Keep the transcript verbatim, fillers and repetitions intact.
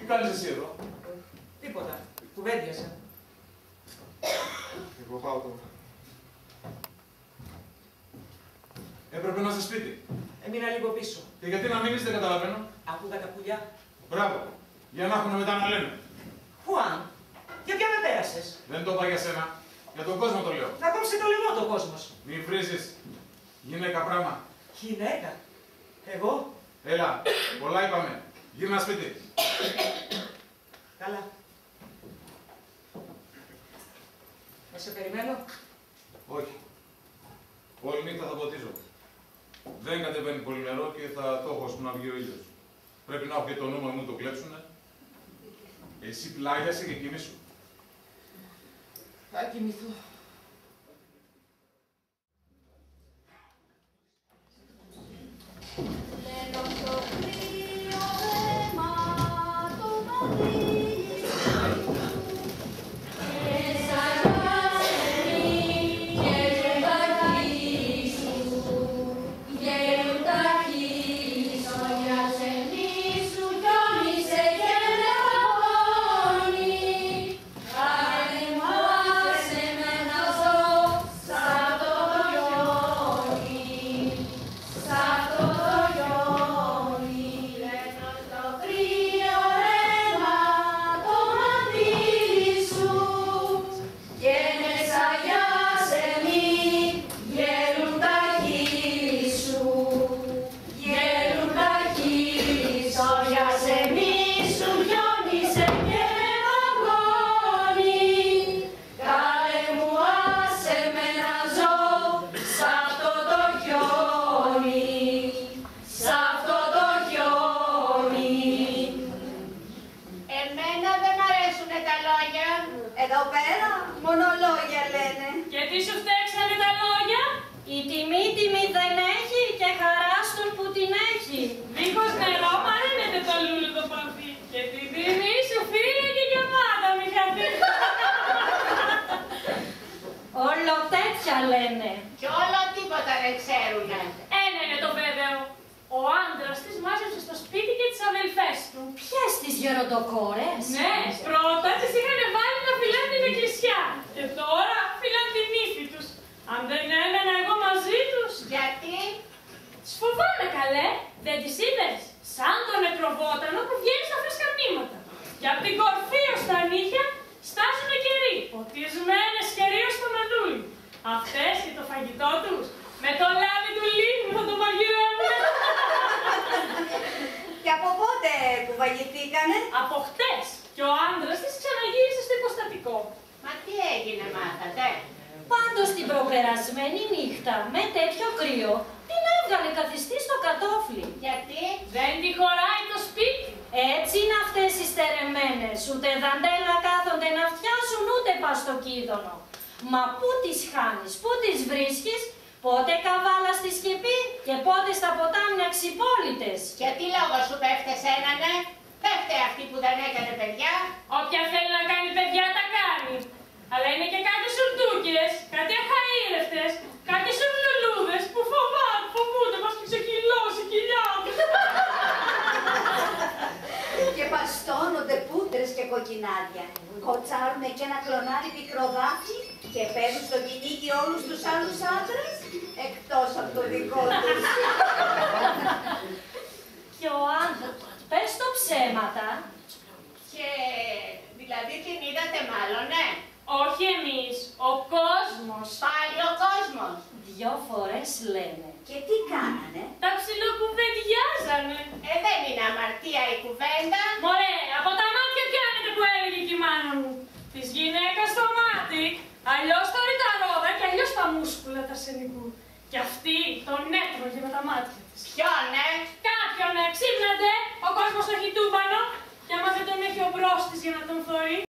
κάνεις εσύ εδώ? Τίποτα. Κουβέντιασα. Εγώ πάω τώρα. Έπρεπε να είσαι σπίτι. Έμεινα λίγο πίσω. Και γιατί να μείνεις, δεν καταλαβαίνω. Άκουγα τα πουλιά. Μπράβο. Για να έχουν μετά να λένε. Χουάν, για ποια με πέρασες? Δεν το είπα για σένα. Για τον κόσμο το λέω. Να κόψει το λαιμό το κόσμος. Μην βρίζεις. Γυναίκα πράγμα. Γυναίκα. Εγώ. Έλα. Πολλά είπαμε. Γύρνα σπίτι. Καλά. Να σε περιμένω. Όχι. Όλη νύχτα θα ποτίζω. Δεν κατεβαίνει πολύ νερό και θα το έχω ώσπου να βγει ο ήλιος. Πρέπει να έχω και το νούμερο μου το κλέψουνε. Εσύ πλάγιασε και κοιμήσου. Θα κοιμηθώ. Εδώ πέρα, μόνο λόγια λένε. Και τι σου φταίξανε τα λόγια? Η τιμή τιμή δεν έχει και χαρά στον που την έχει. Δίχως νερό μαραίνεται το λούλου το παπί. Και την τιμή σου φίλε και για πάντα μη χαθεί. Όλο τέτοια λένε. Κι όλο τίποτα δεν ξέρουνε. Ένα είναι το βέβαιο. Ο άντρας της μάζεψε στο σπίτι και τις αδελφές του. Ποιες τις γεροντοκόρες? Ναι, πρώτα τις είχαν βάλει να φυλάνε την εκκλησιά. Και τώρα φυλάνε την ύφη τους. Αν δεν έμενα εγώ μαζί τους. Γιατί? Τις φοβάμαι καλέ. Δεν τις είδες? Σαν τον νεκροβότανο που βγαίνει στα φρέσκα μνήματα. Και απ' την κορφή ως τα νύχια στάζουνε κερί. Ποτισμένες κυρίως στο μελούλι. Αυτές και το φαγητό τους με το λάδι του λίμνου θα το μαγειρεύουνε. Και από πότε που βαγηθήκανε? Από χτες. Και ο άντρας της ξαναγύρισε στο υποστατικό. Μα τι έγινε μάθατε? Πάντως την προπερασμένη νύχτα, με τέτοιο κρύο, την έβγαλε καθιστή στο κατόφλι. Γιατί? Δεν τη χωράει το σπίτι. Έτσι είναι αυτές οι στερεμένες. Ούτε δαντέλα κάθονται να φτιάσουν, ούτε παστοκίδωνο. Μα πού τις χάνεις, πού τις βρίσκεις? Πότε καβάλα στη σκεπή και πότε στα ποτάμια ξυπόλυτες. Για τι λόγο σου πέφτε σένα, ναι? Πέφτε αυτή που δεν έκανε παιδιά. Όποια θέλει να κάνει παιδιά τα κάνει. Αλλά είναι και κάτι σουρτούκες, κάτι αχαήρευτες, κάτι σουρλουλούδες που φοβάται, φοβούνται μας και ξεκυλώσει η κοιλιά τους. Και παστώνονται πούτρες και κοκκινάδια. Κοτσάρουνε και ένα κλονάρι πικροδάφι και παίρνουν στο κυνήγι όλους τους άλλους άντρες, εκτός από το δικό τους. Και ο άντρας, πες το ψέματα. Και δηλαδή την είδατε μάλλον, ναι? Όχι εμείς, ο κόσμος. Πάλι ο κόσμος. Δυο φορές λένε. Και τι κάνανε? Τα ψιλοκουβεντιάζανε. Ε, δεν είναι αμαρτία η κουβέντα. Μωρέ, από τα μάτια πιάνετε που έλεγε και η μάνα μου. Της γυναίκας στο μάτι, αλλιώς το ρηταρόδα και αλλιώς τα μούσκουλα τα αρσενικού. Και αυτή τον έτρωγε με τα μάτια της. Ποιον, ε? Κάποιον, ε, ξύπνατε, ο κόσμος το έχει τούμπανο. Και άμα δεν τον έχει ο μπρος της για να τον θωρεί,